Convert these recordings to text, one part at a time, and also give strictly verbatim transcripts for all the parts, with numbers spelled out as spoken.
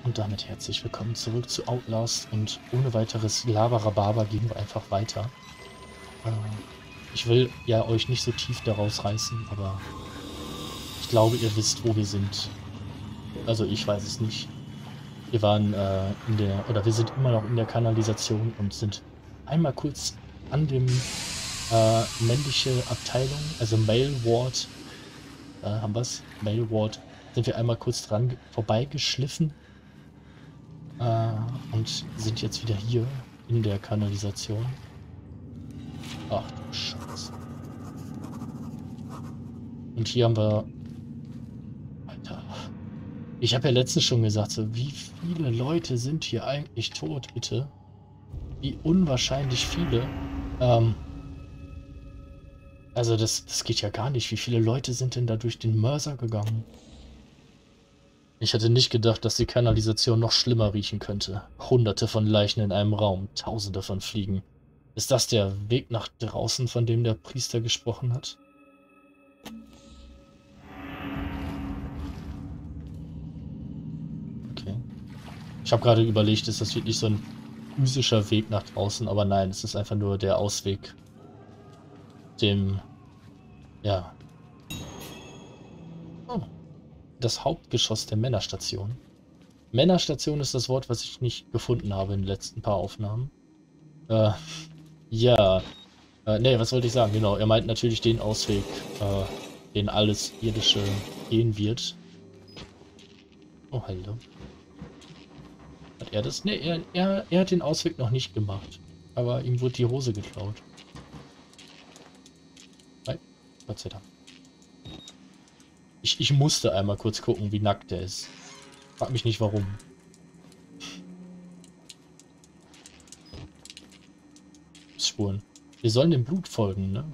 Und damit herzlich willkommen zurück zu Outlast und ohne weiteres Labarababa gehen wir einfach weiter. Äh, ich will ja euch nicht so tief daraus reißen, aber ich glaube, ihr wisst, wo wir sind. Also ich weiß es nicht. Wir waren äh, in der, oder wir sind immer noch in der Kanalisation und sind einmal kurz an dem äh, männliche Abteilung, also Male Ward, äh, haben wir es, Male Ward, sind wir einmal kurz dran vorbeigeschliffen. Äh, und sind jetzt wieder hier in der Kanalisation. Ach du Scheiße. Und hier haben wir... Alter. Ich habe ja letztens schon gesagt, so, wie viele Leute sind hier eigentlich tot, bitte? Wie unwahrscheinlich viele. Ähm, also das, das geht ja gar nicht. Wie viele Leute sind denn da durch den Mörser gegangen? Ich hätte nicht gedacht, dass die Kanalisation noch schlimmer riechen könnte. Hunderte von Leichen in einem Raum, Tausende von Fliegen. Ist das der Weg nach draußen, von dem der Priester gesprochen hat? Okay. Ich habe gerade überlegt, ist das wirklich so ein physischer Weg nach draußen? Aber nein, es ist einfach nur der Ausweg dem... Ja. Oh. Das Hauptgeschoss der Männerstation. Männerstation ist das Wort, was ich nicht gefunden habe in den letzten paar Aufnahmen. Äh, ja. Äh, nee, was wollte ich sagen? Genau, er meint natürlich den Ausweg, äh, den alles Irdische gehen wird. Oh, hallo. Hat er das? Nee, er, er, er hat den Ausweg noch nicht gemacht. Aber ihm wurde die Hose geklaut. Nein, Gott sei Dank. Ich, ich musste einmal kurz gucken, wie nackt er ist. Frag mich nicht, warum. Spuren. Wir sollen dem Blut folgen, ne?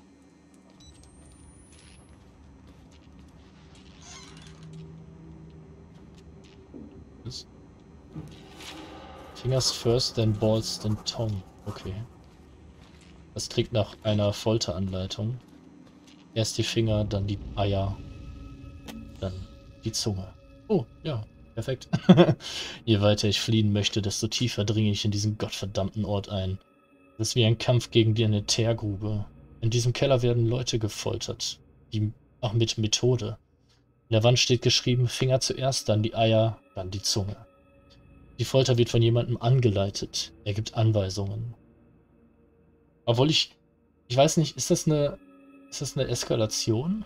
Was? Fingers first, then balls, then tongue. Okay. Das klingt nach einer Folteranleitung. Erst die Finger, dann die Eier, dann die Zunge. Oh, ja, perfekt. Je weiter ich fliehen möchte, desto tiefer dringe ich in diesen gottverdammten Ort ein. Das ist wie ein Kampf gegen die eine Teergrube. In diesem Keller werden Leute gefoltert. Die, auch mit Methode. In der Wand steht geschrieben, Finger zuerst, dann die Eier, dann die Zunge. Die Folter wird von jemandem angeleitet. Er gibt Anweisungen. Obwohl ich... Ich weiß nicht, ist das eine... Ist das eine Eskalation?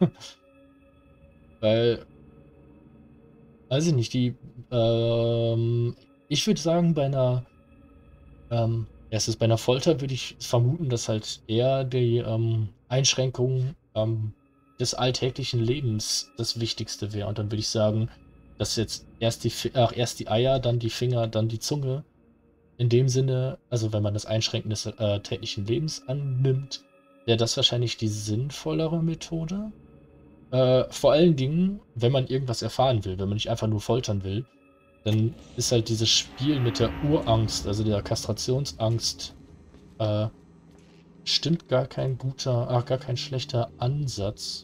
Weil... Weiß ich nicht, die... Ähm, ich würde sagen, bei einer... Ähm, Erstens, bei einer Folter würde ich vermuten, dass halt eher die ähm, Einschränkung ähm, des alltäglichen Lebens das Wichtigste wäre. Und dann würde ich sagen, dass jetzt erst die, ach, erst die Eier, dann die Finger, dann die Zunge. In dem Sinne, also wenn man das Einschränken des äh, täglichen Lebens annimmt, wäre das wahrscheinlich die sinnvollere Methode. Äh, vor allen Dingen, wenn man irgendwas erfahren will, wenn man nicht einfach nur foltern will. Dann ist halt dieses Spiel mit der Urangst, also der Kastrationsangst, äh, stimmt gar kein guter, ach, gar kein schlechter Ansatz.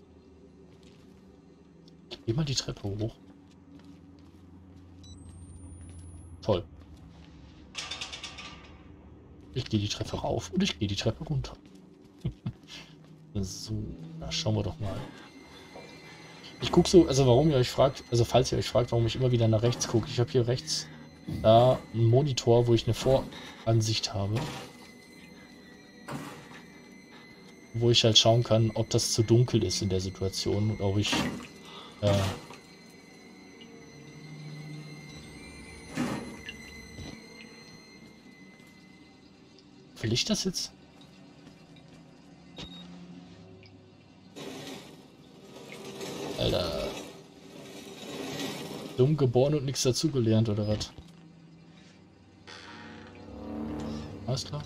Geh mal die Treppe hoch. Toll. Ich gehe die Treppe rauf und ich gehe die Treppe runter. So, na schauen wir doch mal. Ich gucke so, also warum ihr euch fragt, also falls ihr euch fragt, warum ich immer wieder nach rechts gucke. Ich habe hier rechts da einen Monitor, wo ich eine Voransicht habe. Wo ich halt schauen kann, ob das zu dunkel ist in der Situation und ob ich... Äh, will ich das jetzt? Alter. Dumm geboren und nichts dazugelernt, oder was? Alles klar.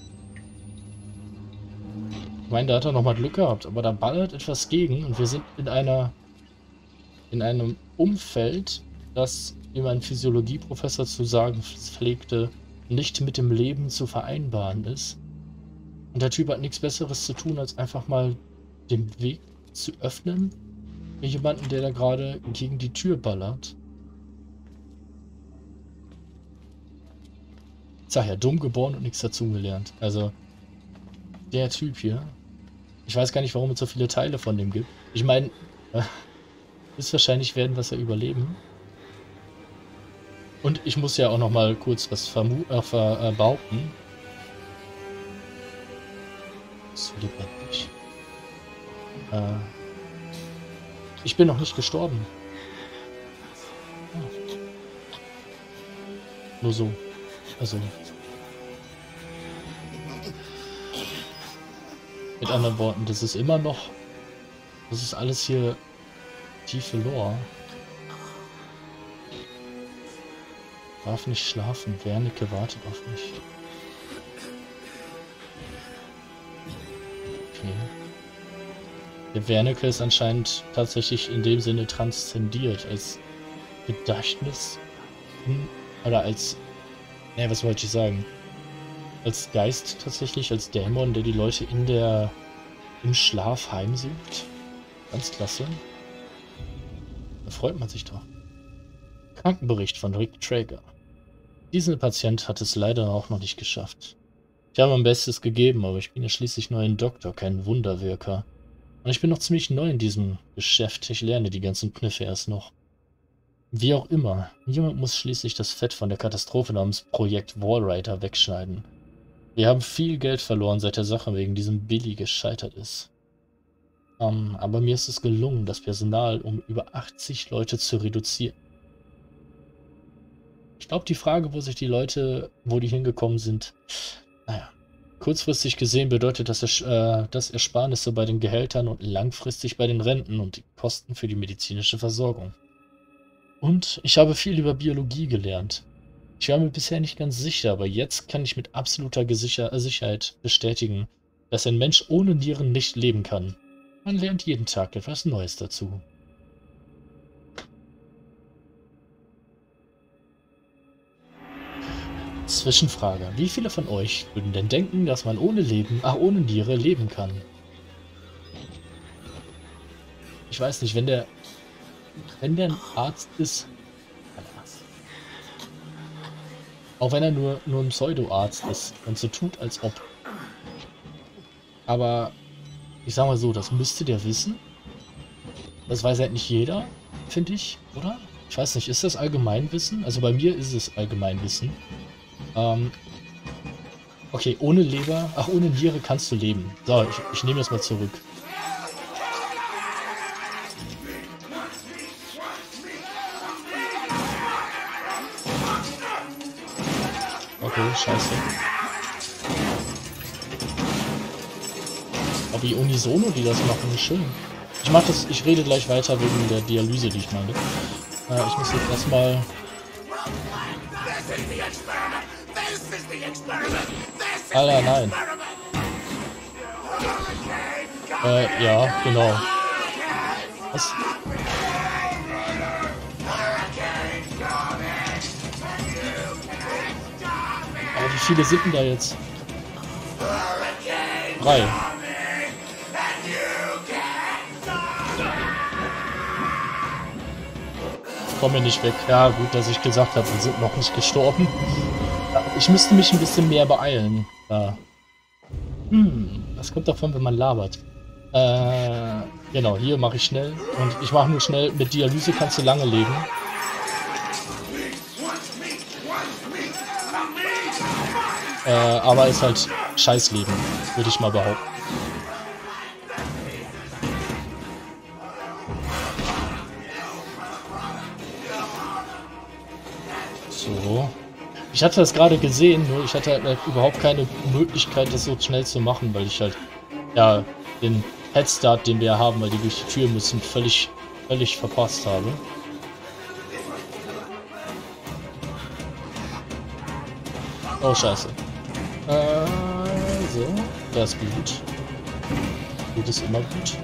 Ich meine, da hat er nochmal Glück gehabt, aber da ballert etwas gegen und wir sind in einer in einem Umfeld, das, wie mein Physiologieprofessor zu sagen pflegte, nicht mit dem Leben zu vereinbaren ist. Und der Typ hat nichts Besseres zu tun, als einfach mal den Weg zu öffnen. Jemanden, der da gerade gegen die Tür ballert. Ich sag ja, dumm geboren und nichts dazugelernt. Also, der Typ hier. Ich weiß gar nicht, warum es so viele Teile von dem gibt. Ich meine, äh, höchstwahrscheinlich werden wir es ja überleben. Und ich muss ja auch noch mal kurz was vermu äh, ver äh, behaupten. So lebendig. Äh, ich bin noch nicht gestorben. Ah. Nur so. Also. Mit anderen Worten, das ist immer noch. Das ist alles hier tiefe Lore. Darf nicht schlafen. Wernicke wartet auf mich. Okay. Der Wernicke ist anscheinend tatsächlich in dem Sinne transzendiert als Gedächtnis oder als, ne, was wollte ich sagen? Als Geist tatsächlich, als Dämon, der die Leute in der im Schlaf heimsucht. Ganz klasse. Da freut man sich doch. Krankenbericht von Rick Traeger. Dieser Patient hat es leider auch noch nicht geschafft. Ich habe mein Bestes gegeben, aber ich bin ja schließlich nur ein Doktor, kein Wunderwirker. Und ich bin noch ziemlich neu in diesem Geschäft. Ich lerne die ganzen Kniffe erst noch. Wie auch immer, jemand muss schließlich das Fett von der Katastrophe namens Projekt Wallrider wegschneiden. Wir haben viel Geld verloren, seit der Sache wegen diesem Billy gescheitert ist. Um, aber mir ist es gelungen, das Personal um über achtzig Leute zu reduzieren. Ich glaube, die Frage, wo sich die Leute, wo die hingekommen sind, naja, kurzfristig gesehen bedeutet das, äh, das Ersparnisse bei den Gehältern und langfristig bei den Renten und die Kosten für die medizinische Versorgung. Und ich habe viel über Biologie gelernt. Ich war mir bisher nicht ganz sicher, aber jetzt kann ich mit absoluter Gesicher Sicherheit bestätigen, dass ein Mensch ohne Nieren nicht leben kann. Man lernt jeden Tag etwas Neues dazu. Zwischenfrage. Wie viele von euch würden denn denken, dass man ohne Leben, ach, ohne Niere leben kann? Ich weiß nicht, wenn der wenn der ein Arzt ist, auch wenn er nur, nur ein Pseudo-Arzt ist und so tut, als ob. Aber ich sag mal so, das müsste der wissen. Das weiß halt nicht jeder, finde ich, oder? Ich weiß nicht, ist das Allgemeinwissen? Also bei mir ist es Allgemeinwissen. Ähm, okay, ohne Leber, ach, ohne Niere kannst du leben. So, ich, ich nehme das mal zurück. Okay, scheiße. Aber wie unisono die das machen, ist schön. Ich mach das, ich rede gleich weiter wegen der Dialyse, die ich meine. Äh, ich muss jetzt erstmal. Alter, nein. Äh, ja, genau. Was? Aber wie viele sind denn da jetzt? Drei. Ich komme nicht weg. Ja, gut, dass ich gesagt habe, wir sind noch nicht gestorben. Ich müsste mich ein bisschen mehr beeilen. Ja. Hm, das kommt davon, wenn man labert. Äh, genau, hier mache ich schnell. Und ich mache nur schnell, mit Dialyse kannst du lange leben. Äh, aber ist halt Scheißleben, würde ich mal behaupten. So. Ich hatte das gerade gesehen, nur ich hatte halt überhaupt keine Möglichkeit, das so schnell zu machen, weil ich halt, ja, den Headstart, den wir haben, weil die durch die Tür müssen, völlig, völlig verpasst habe. Oh, scheiße. Äh, so. Das ist gut. Gut ist immer gut.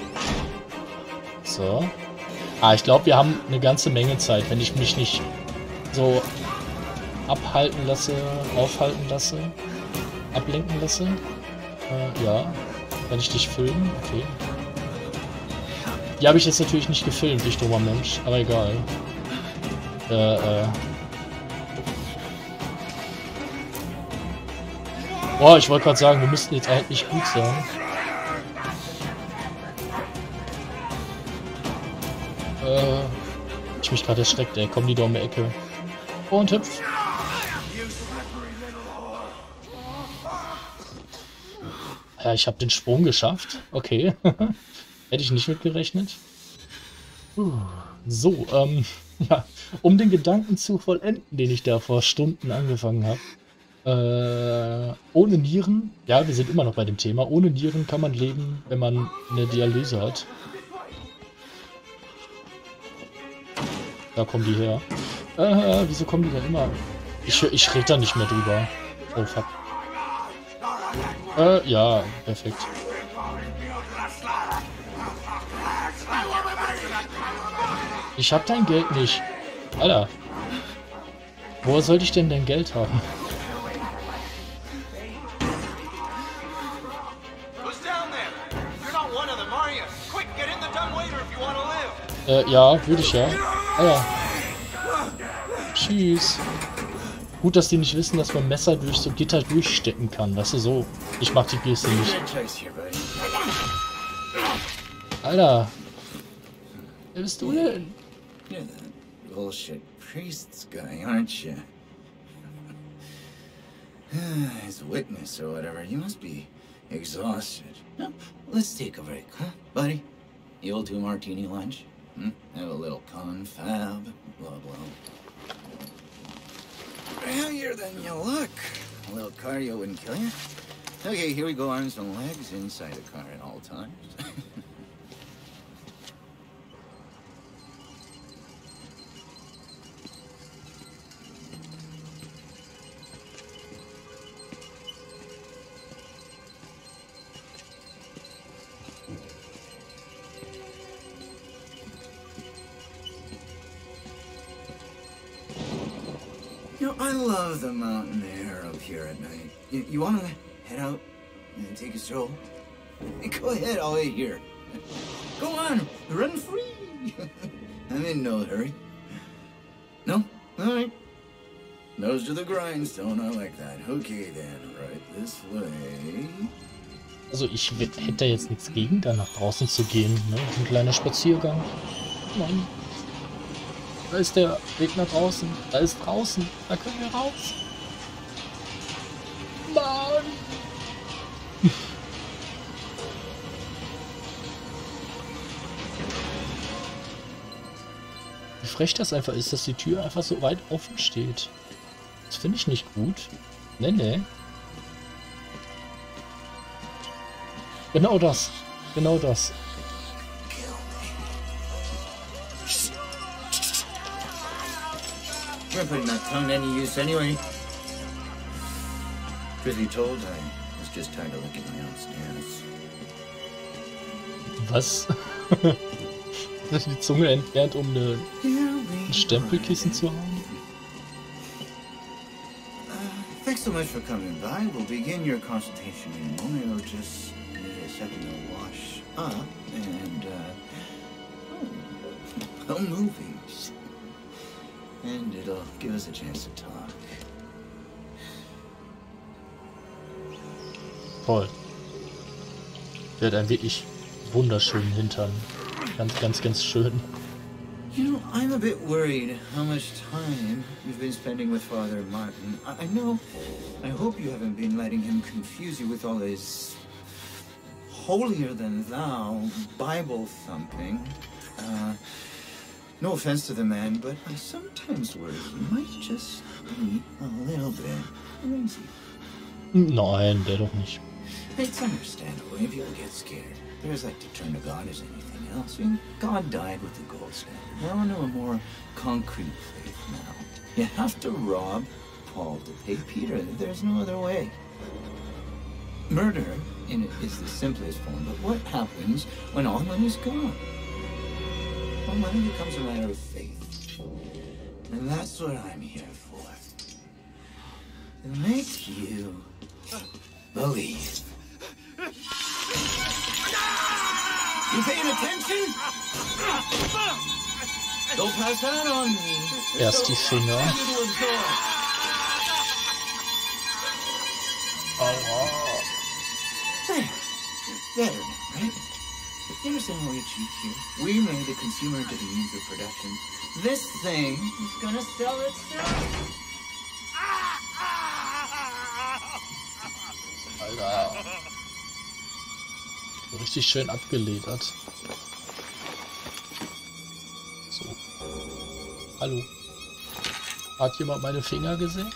So. Ah, ich glaube, wir haben eine ganze Menge Zeit, wenn ich mich nicht so abhalten lasse, aufhalten lasse, ablenken lasse. Äh, ja. Kann ich dich filmen? Okay. Die habe ich jetzt natürlich nicht gefilmt, ich dummer Mensch, aber egal. Äh, äh. Oh, ich wollte gerade sagen, wir müssten jetzt eigentlich gut sein. Äh, ich mich gerade erschreckt, ey. Kommen die da um die Ecke. Und hüpf. Ja, ich habe den Sprung geschafft. Okay. Hätte ich nicht mitgerechnet. Uh, so, ähm, ja, um den Gedanken zu vollenden, den ich da vor Stunden angefangen habe. Äh, ohne Nieren, ja, wir sind immer noch bei dem Thema, ohne Nieren kann man leben, wenn man eine Dialyse hat. Da kommen die her. Äh, wieso kommen die denn immer? Ich, ich rede da nicht mehr drüber. Oh, fuck. Äh, ja, perfekt. Ich hab dein Geld nicht. Alter. Woher sollte ich denn dein Geld haben? Äh, ja, würde ich ja. Alter. Tschüss. Gut, dass die nicht wissen, dass man Messer durch so Gitter durchstecken kann. Weißt du, so. Ich mach die Geste nicht. Alter. Wer bist du denn? You're the bullshit priest's guy, aren't you? As a witness or whatever, you must be exhausted. No, let's take a break, huh, buddy? The old two martini lunch? Hmm? Have a little confab, blah blah. Heavier than you look. A little cardio wouldn't kill you. Okay, here we go, arms and legs inside the car at all times. You know, I love the mountain air up here at night. You, you want to head out and take a stroll? Go ahead, I'll wait here. Go on, run free. I'm in no hurry. No? All right. Nose to the grindstone, I like that. Okay then, right this way. Also ich hätte jetzt nichts gegen, da nach draußen zu gehen. Ne? Ein kleiner Spaziergang. Mann. Da ist der Weg nach draußen. Da ist draußen. Da können wir raus. Mann. Wie frech das einfach ist, dass die Tür einfach so weit offen steht. Das finde ich nicht gut. Nee, nee. Genau das. Genau das. We're putting that tongue to any use anyway. Truth be told, I was just tired of looking downstairs. Was? Die Zunge entfernt, um eine, ein Stempelkissen zu haben? Uh, thanks so much for coming by. We'll begin your consultation in a moment. We'll just need a second to wash up and, uh... oh, movies. And it'll give us a chance to talk. Toll. Der hat einen wirklich wunderschönen Hintern. Ganz, ganz, ganz schön. You know, I'm a bit worried how much time you've been spending with Father Martin. I, I know, I hope you haven't been letting him confuse you with all his holier-than-thou Bible thumping. Uh... No offense to the man, but I sometimes worry he might just be a little bit crazy. Nein, der doch nicht. It's understandable when people get scared. They're as like to turn to God as anything else. I mean, God died with the gold standard. We're on to a more concrete faith now. You have to rob Paul to pay Peter. There's no other way. Murder in it is the simplest form, but what happens when all money's gone? Well, money becomes a matter of faith. And that's what I'm here for. To make you believe. You paying attention? Don't pass that on me. Erst die Finger. Aua. There. Better now, right? But you understand why we cheat here? We made the consumer to the means of production. This thing is gonna sell itself. Alter. So richtig schön abgeledert. So. Hallo. Hat jemand meine Finger gesehen?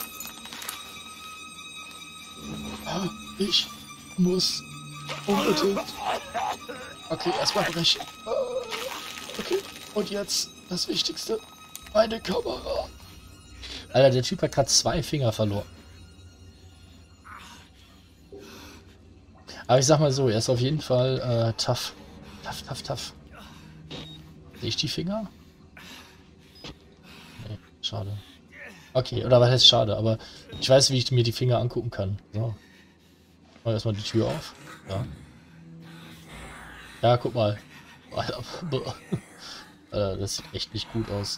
Ah, ich muss unbedingt. Okay, erstmal brechen. Okay, und jetzt das Wichtigste. Meine Kamera. Alter, der Typ hat gerade zwei Finger verloren. Aber ich sag mal so, er ist auf jeden Fall äh, tough. Tough, tough, tough. Sehe ich die Finger? Nee, schade. Okay, oder was heißt schade, aber ich weiß, wie ich mir die Finger angucken kann. So. Mal erstmal die Tür auf. Ja. Ja, guck mal. Alter, Alter, das sieht echt nicht gut aus.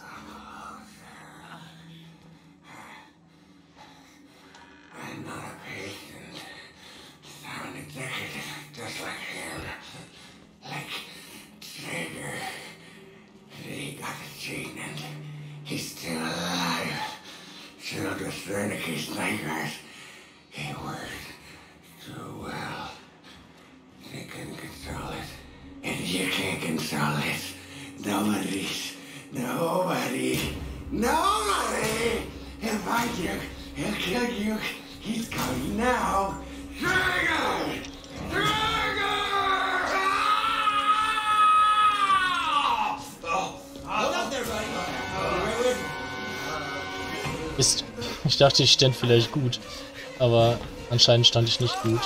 Wernicke's nightmares. He worked so well. They couldn't control it. And you can't control it. Nobody's. Nobody. Nobody! He'll find you. He'll kill you. He's coming now. Trigger! Trigger! Oh! Hold up there, buddy. Right with me. Ist, ich dachte, ich stand vielleicht gut, aber anscheinend stand ich nicht gut.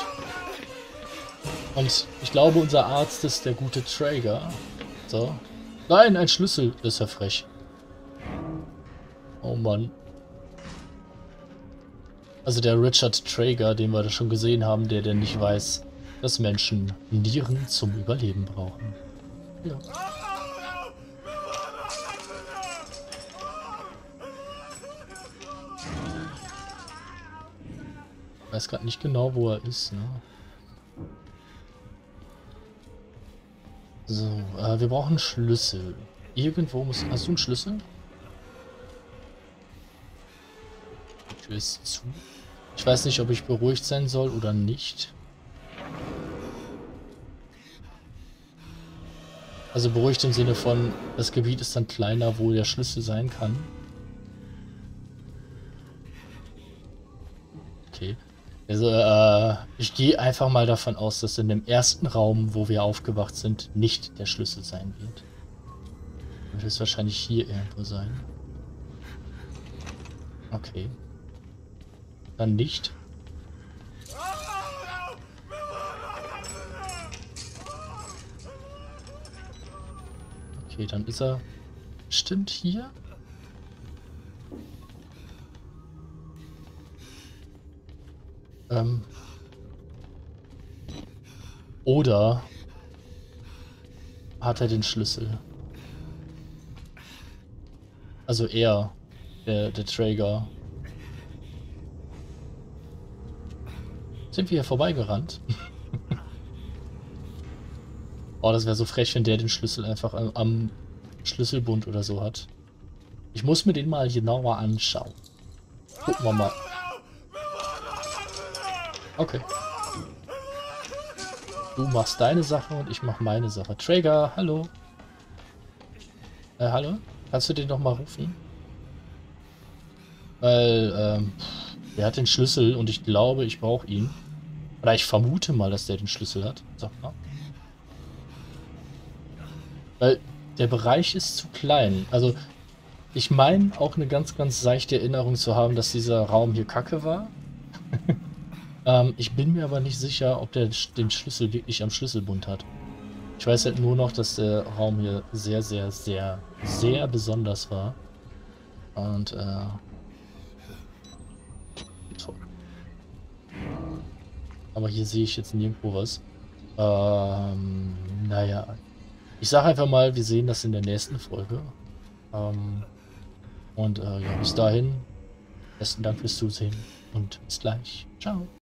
Und ich glaube, unser Arzt ist der gute Traeger. So. Nein, ein Schlüssel. Das ist ja frech. Oh Mann. Also der Richard Traeger, den wir da schon gesehen haben, der der nicht weiß, dass Menschen Nieren zum Überleben brauchen. Ja. Ich weiß gerade nicht genau, wo er ist, ne? So, äh, wir brauchen einen Schlüssel. Irgendwo muss... Hast du einen Schlüssel? Die Tür ist zu. Ich weiß nicht, ob ich beruhigt sein soll oder nicht. Also beruhigt im Sinne von, das Gebiet ist dann kleiner, wo der Schlüssel sein kann. Okay. Also, äh, ich gehe einfach mal davon aus, dass in dem ersten Raum, wo wir aufgewacht sind, nicht der Schlüssel sein wird. Wird es wahrscheinlich hier irgendwo sein. Okay. Dann nicht. Okay, dann ist er bestimmt hier. Ähm. Oder hat er den Schlüssel? Also er, der, der Traeger. Sind wir hier vorbeigerannt? Oh, das wäre so frech, wenn der den Schlüssel einfach am, am Schlüsselbund oder so hat. Ich muss mir den mal genauer anschauen. Gucken wir mal. Okay. Du machst deine Sache und ich mach meine Sache. Traeger, hallo. Äh, hallo? Kannst du den noch mal rufen? Weil, ähm, der hat den Schlüssel und ich glaube, ich brauche ihn. Oder ich vermute mal, dass der den Schlüssel hat. Sag mal. Weil der Bereich ist zu klein. Also, ich meine auch eine ganz, ganz seichte Erinnerung zu haben, dass dieser Raum hier kacke war. ähm, ich bin mir aber nicht sicher, ob der den Schlüssel wirklich am Schlüsselbund hat. Ich weiß halt nur noch, dass der Raum hier sehr, sehr, sehr, sehr besonders war. Und, äh... toll. Aber hier sehe ich jetzt nirgendwo was. Ähm, naja. Ich sage einfach mal, wir sehen das in der nächsten Folge. Ähm, und äh, ja, bis dahin, besten Dank fürs Zusehen und bis gleich. Ciao.